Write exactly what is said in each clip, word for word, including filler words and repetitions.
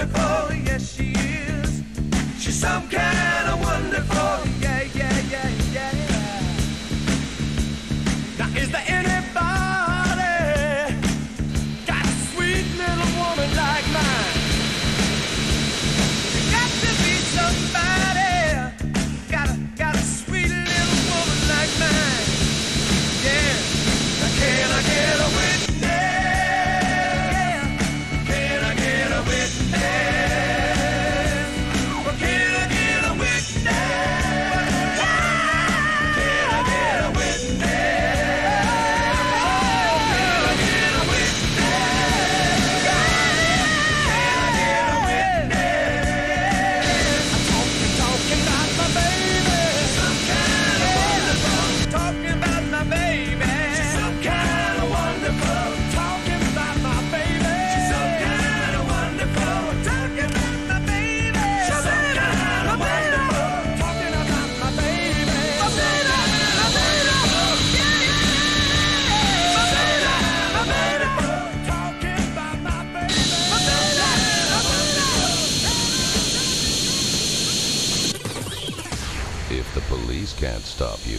wonderful, yes she is. She's some kind of wonderful, yeah, yeah, yeah, yeah. Now is there anybody got a sweet little woman like mine? You got to be somebody got a, got a sweet little woman like mine. Yeah. Now can I get a witness? Can I get a witness? Well, can I get a witness? Can I get a witness? Can I get a witness? Can I get a witness? I'm talking, talking about my baby. Some kind of wonderful. Talking about my baby. She's some kind of wonderful. Talking about my baby. She's some kind of wonderful. Talking about my baby. She's some kind of wonderful. Talking about my baby. My baby, my baby. Yeah, yeah. My baby, my baby. Talking about my baby. My baby, my baby. If the police can't stop you,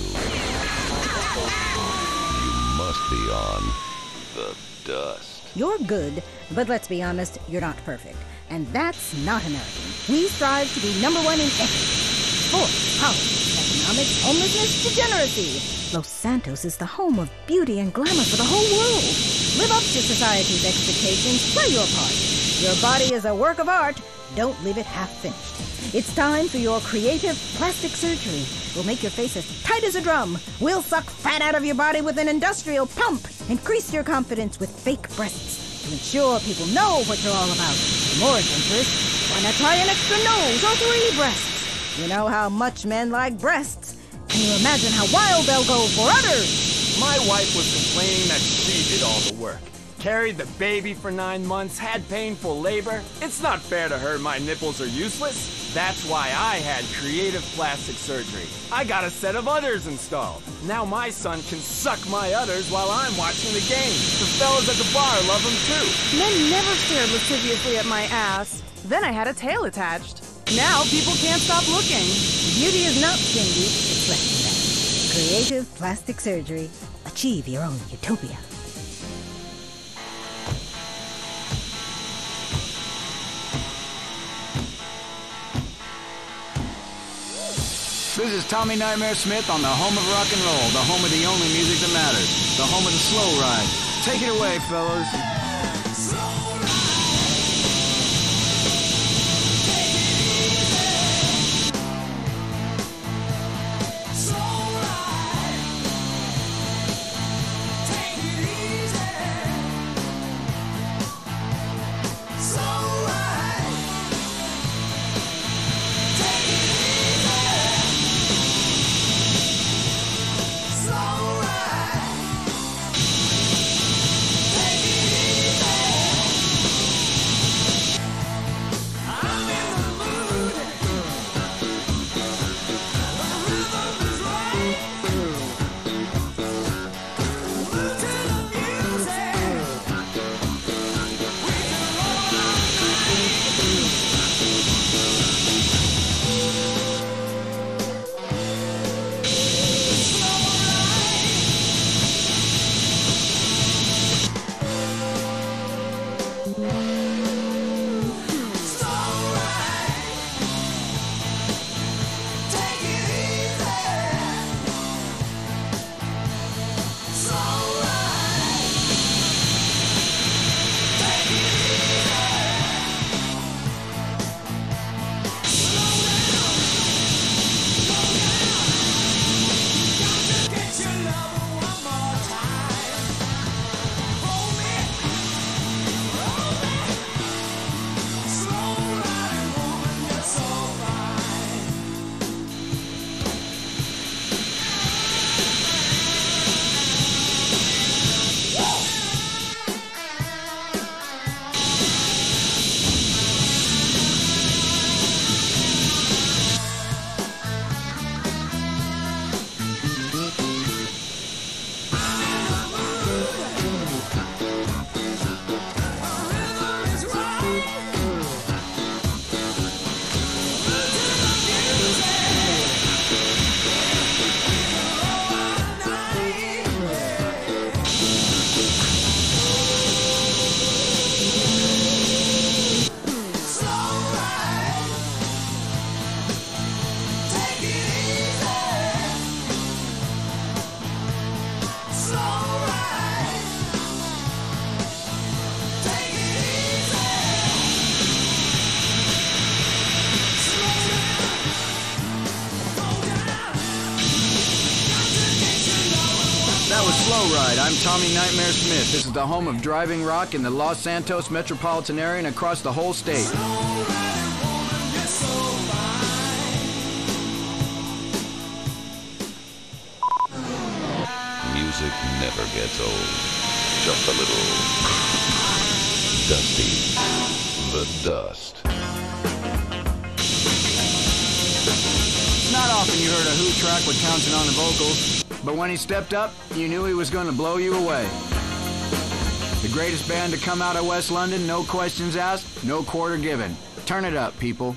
you must be on the dust. You're good, but let's be honest, you're not perfect. And that's not American. We strive to be number one in equity, sports, politics, economics, homelessness, degeneracy. Los Santos is the home of beauty and glamour for the whole world. Live up to society's expectations. Play your part. Your body is a work of art. Don't leave it half finished. It's time for your creative plastic surgery. We'll make your face as tight as a drum. We'll suck fat out of your body with an industrial pump. Increase your confidence with fake breasts to ensure people know what you're all about. For more adventures, why not try an extra nose or three breasts? You know how much men like breasts. Can you imagine how wild they'll go for others? My wife was complaining that she did all the work. Carried the baby for nine months, had painful labor. It's not fair to her my nipples are useless. That's why I had creative plastic surgery. I got a set of udders installed. Now my son can suck my udders while I'm watching the game. The fellas at the bar love him too. Men never stared lasciviously at my ass. Then I had a tail attached. Now people can't stop looking. Beauty is not stingy, it's less than that. Creative plastic surgery. Achieve your own utopia. This is Tommy Nightmare Smith on the home of rock and roll, the home of the only music that matters, the home of the slow ride. Take it away, fellas. Take it easy. Ride. I'm Tommy Nightmare Smith. This is the home of driving rock in the Los Santos metropolitan area and across the whole state. Music never gets old. Just a little dusty. The dust. It's not often you heard a Who track with Townsend on the vocals, but when he stepped up, you knew he was going to blow you away. The greatest band to come out of West London, no questions asked, no quarter given. Turn it up, people.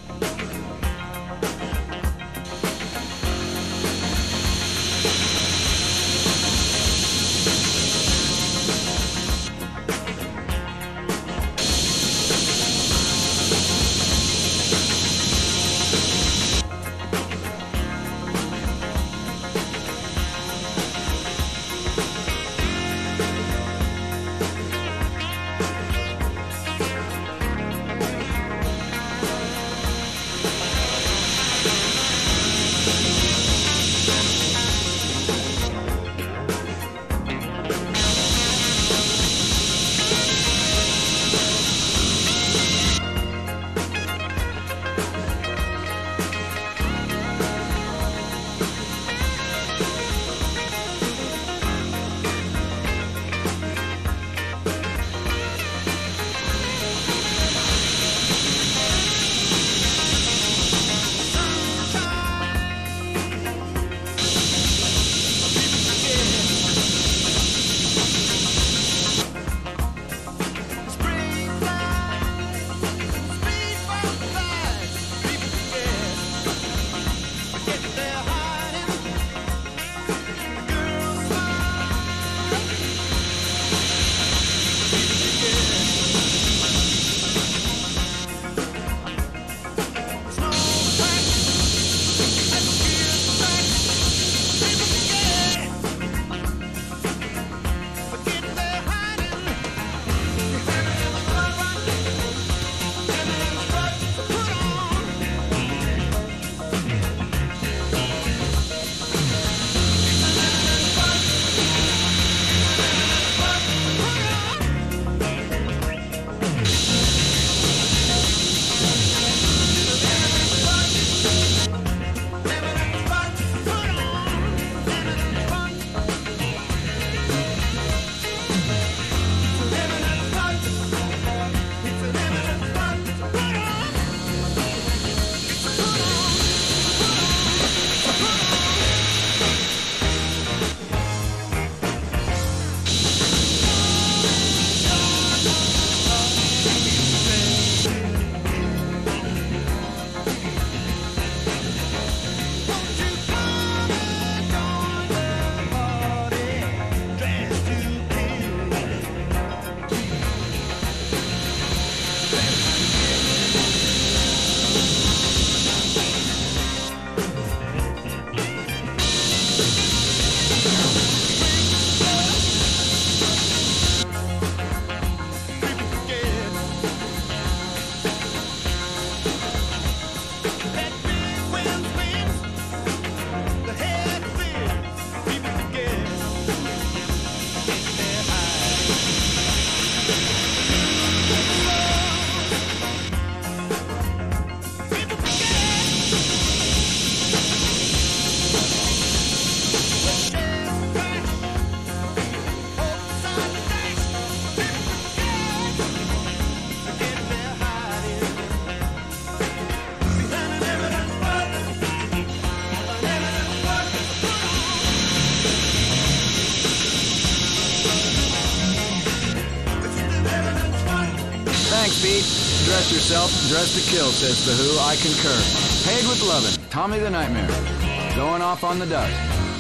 Dress yourself, dress to kill, says The Who. I concur. Paid with lovin'. Tommy the Nightmare. Going off on the dust.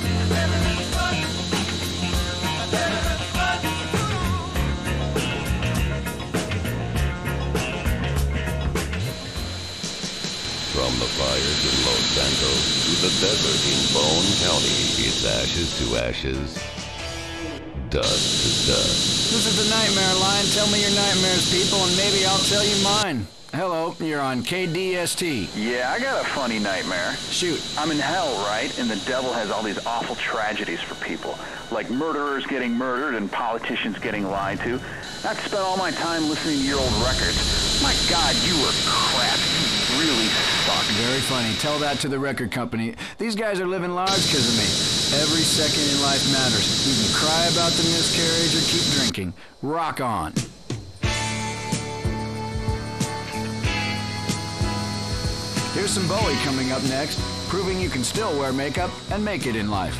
From the fires in Los Santos to the desert in Bone County, it's ashes to ashes, dust to dust. This is the Nightmare Line. Tell me your nightmares, people, and maybe I'll tell you mine. Hello, you're on K D S T. Yeah, I got a funny nightmare. Shoot. I'm in hell, right? And the devil has all these awful tragedies for people, like murderers getting murdered and politicians getting lied to. I've spent all my time listening to your old records. My God, you were crap. You really suck. Very funny. Tell that to the record company. These guys are living large because of me. Every second in life matters. You can cry about the miscarriage or keep drinking. Rock on. Here's some Bowie coming up next, proving you can still wear makeup and make it in life.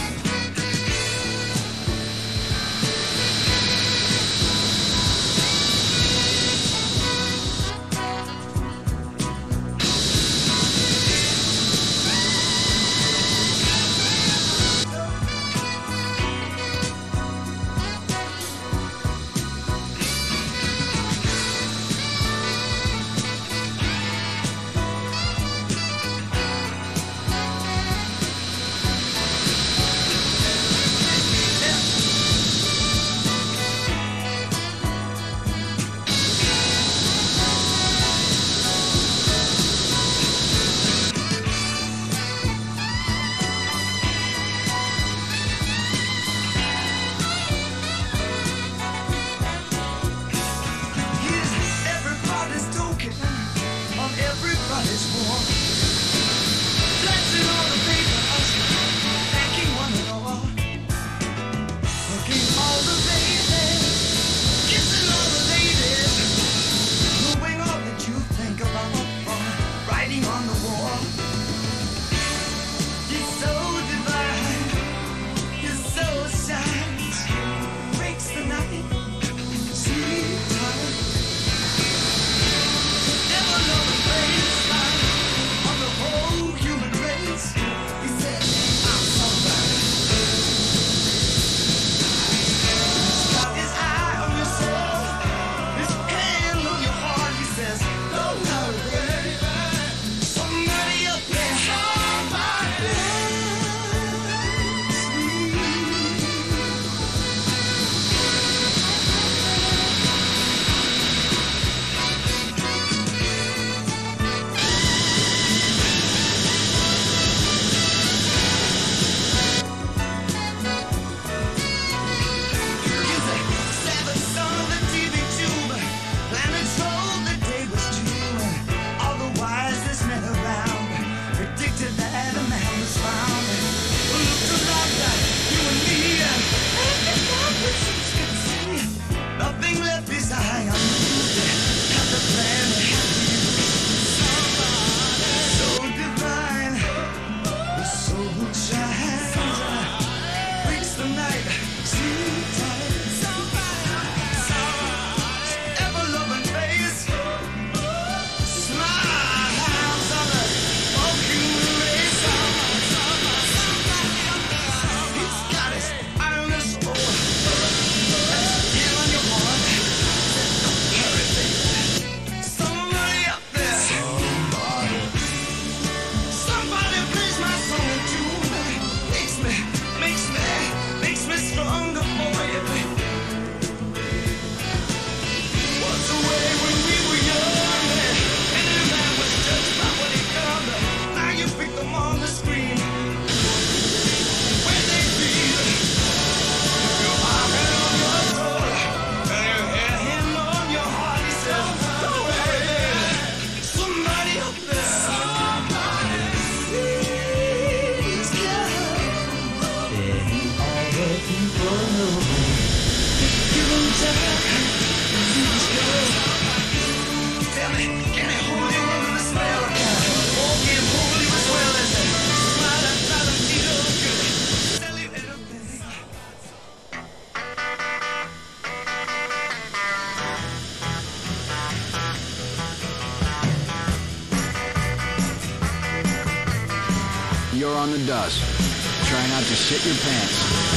You're on the dust. Try not to shit your pants.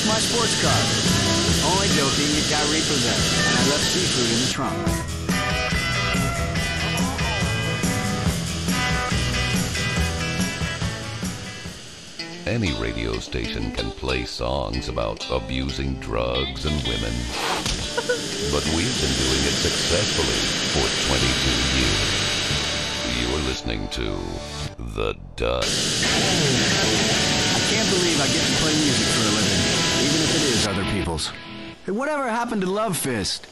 my sports car. Only joking, it got repossessed, and I left seafood in the trunk. Any radio station can play songs about abusing drugs and women. But we've been doing it successfully for twenty-two years. You're listening to The Dust. I can't believe I get to play music for a living, even if it is other people's. Hey, whatever happened to Love Fist?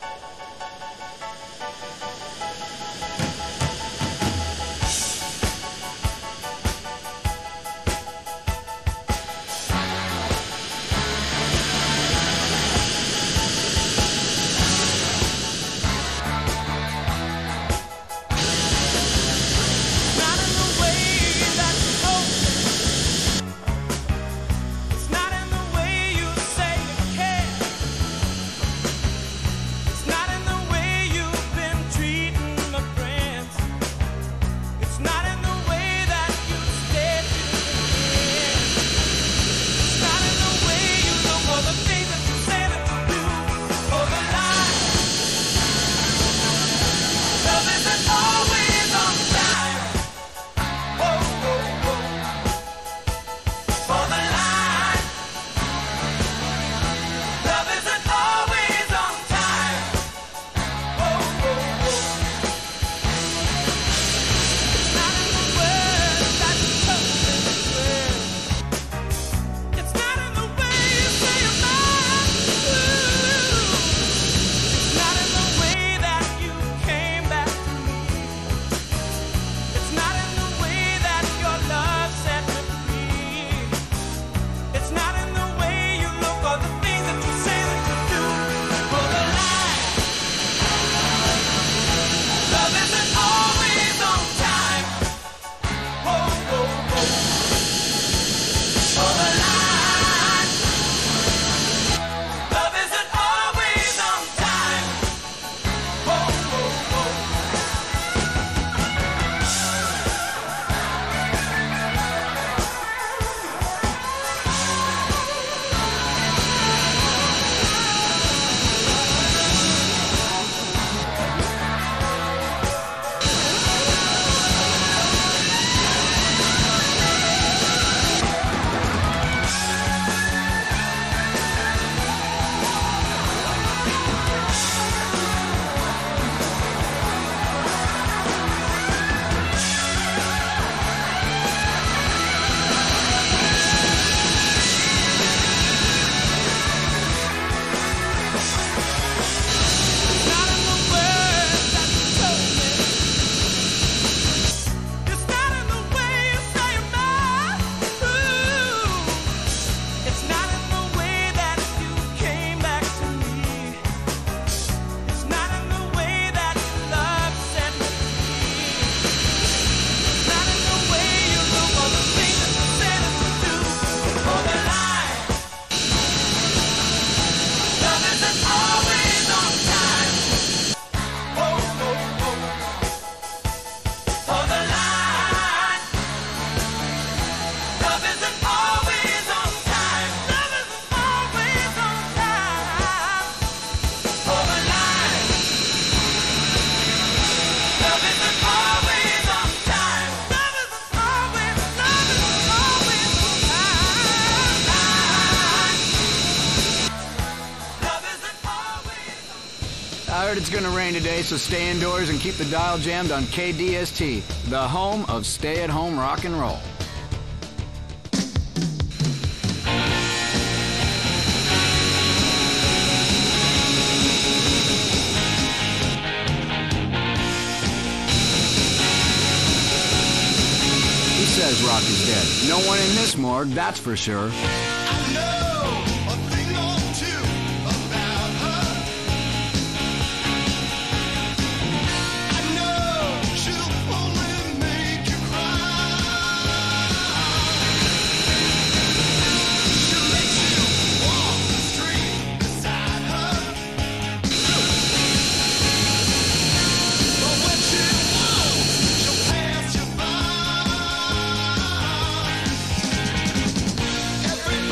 I heard it's gonna rain today, so stay indoors and keep the dial jammed on K D S T, the home of stay-at-home rock and roll. Who says rock is dead? No one in this morgue, that's for sure. I know a thing or two about her. I know she'll only make you cry. She'll let you walk the street beside her. But when she won't, she'll pass you by. Every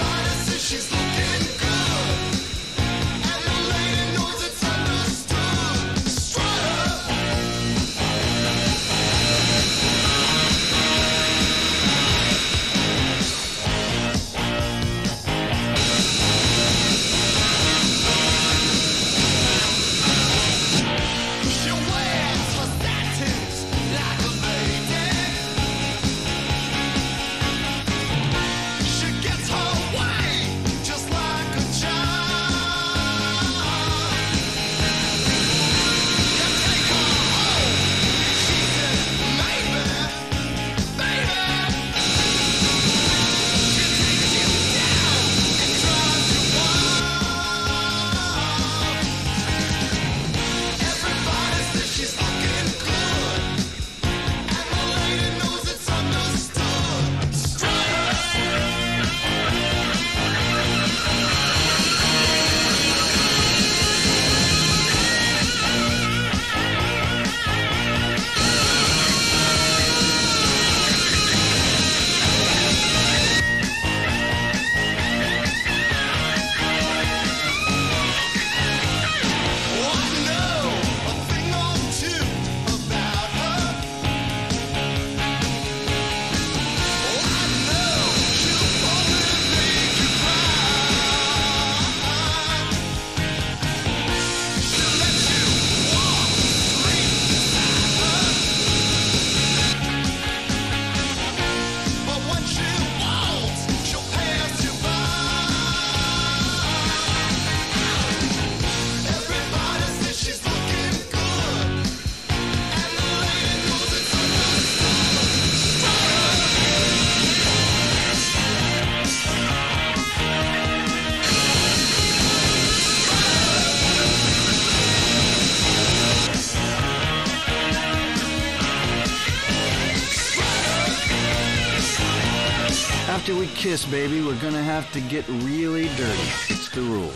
kiss, baby, we're gonna have to get really dirty. It's the rules.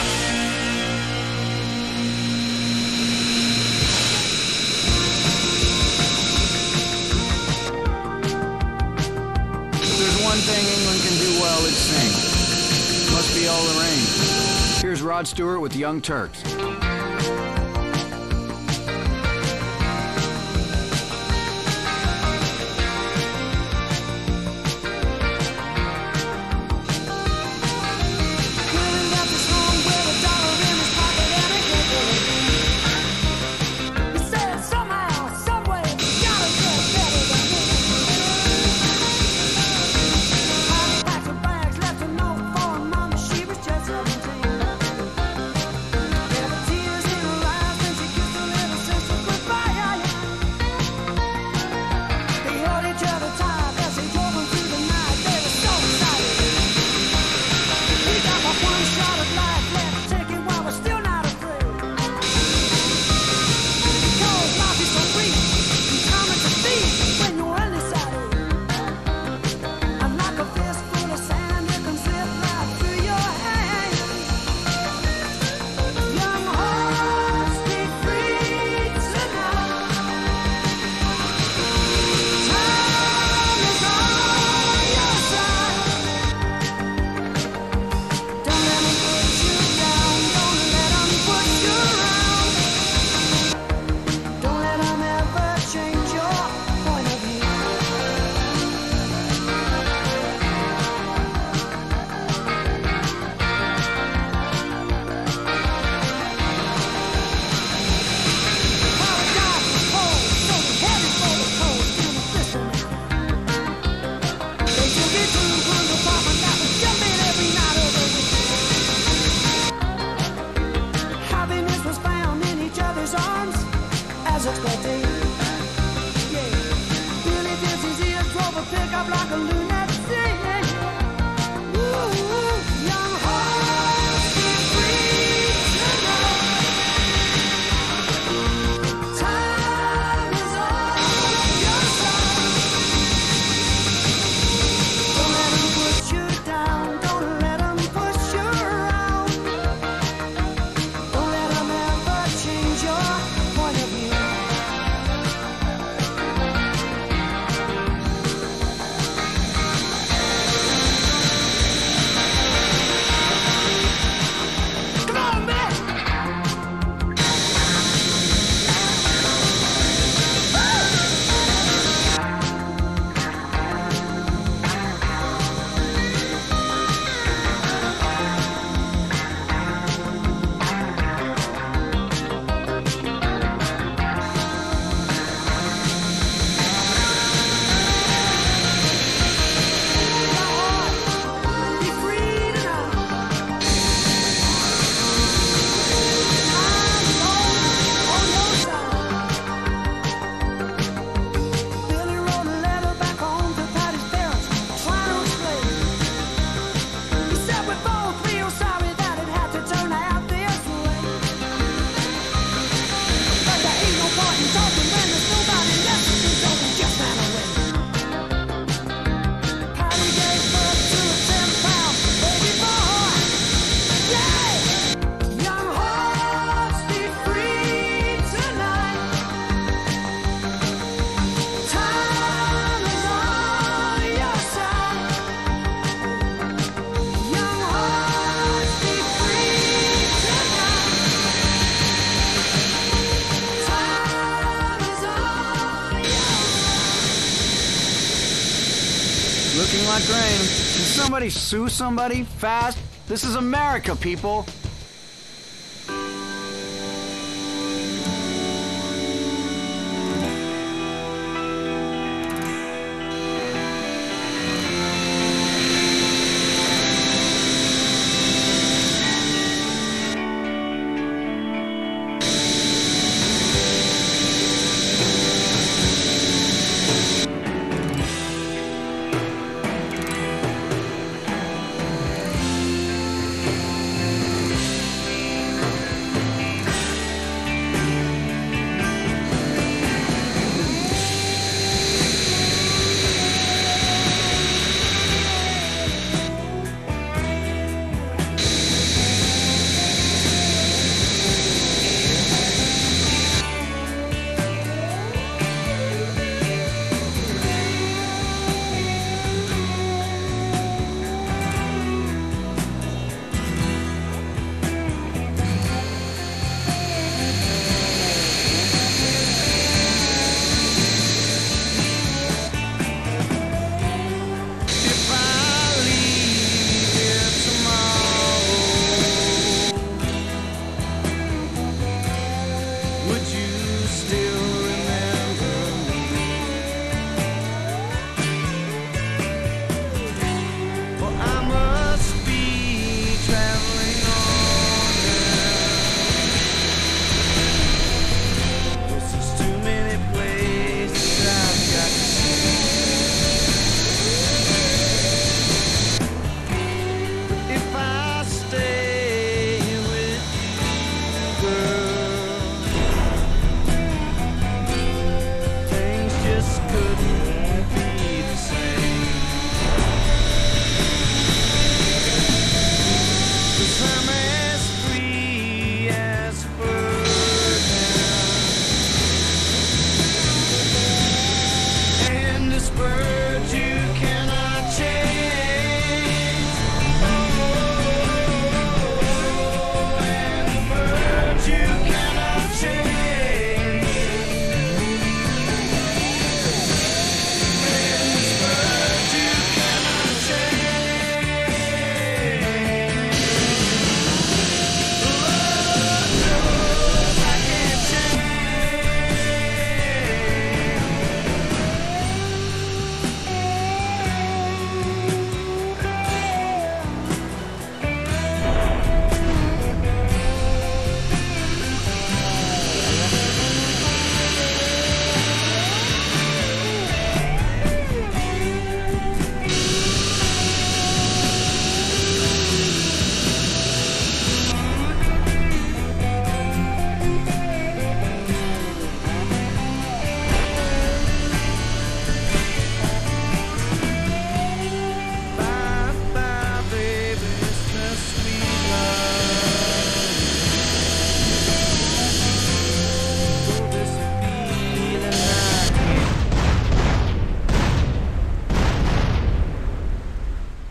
If there's one thing England can do well, it's sing. Must be all the rain. Here's Rod Stewart with Young Turks. Looking like rain. Can somebody sue somebody fast? This is America, people.